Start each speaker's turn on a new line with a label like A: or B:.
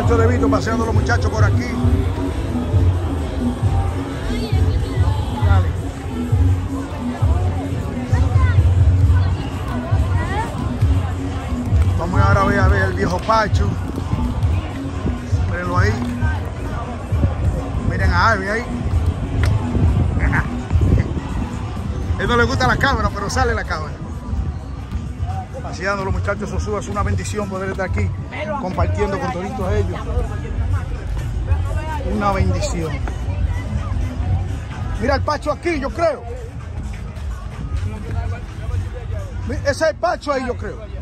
A: Pacho de Vito paseando a los muchachos por aquí. Dale. Vamos ahora a ver el viejo Pacho. Mírenlo ahí. Miren a Ivy ahí. A él no le gusta la cámara, pero sale la cámara. Paseando los muchachos Sosúa, es una bendición poder estar aquí compartiendo con toditos ellos. Una bendición. Mira el Pacho aquí, yo creo. Ese es el Pacho ahí, yo creo.